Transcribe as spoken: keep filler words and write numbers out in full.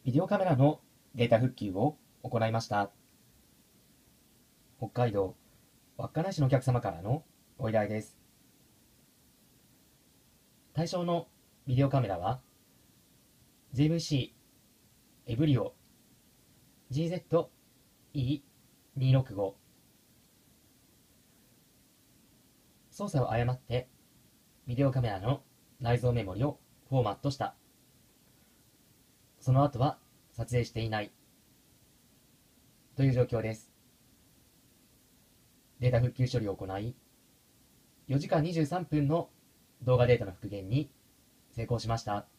ビデオカメラのデータ復旧を行いました。北海道稚内市のお客様からのご依頼です。対象のビデオカメラは ジェーブイシー エブリオ ジーゼットイーにーろくご。 操作を誤ってビデオカメラの内蔵メモリをフォーマットした。その後は撮影していないという状況です。データ復旧処理を行い、よじかんにじゅうさんぷんの動画データの復元に成功しました。